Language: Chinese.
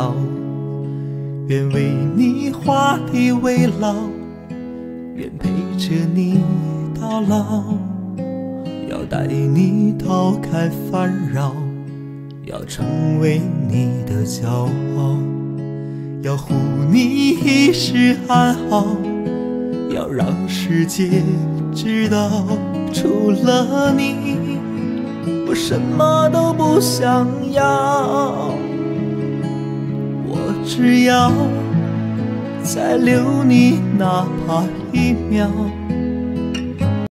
绕，愿为你画地为牢，愿陪着你到老，要带你逃开烦扰，要成为你的骄傲，要护你一世安好，要让世界知道，除了你我什么都不想要，我只要再留你哪怕1秒，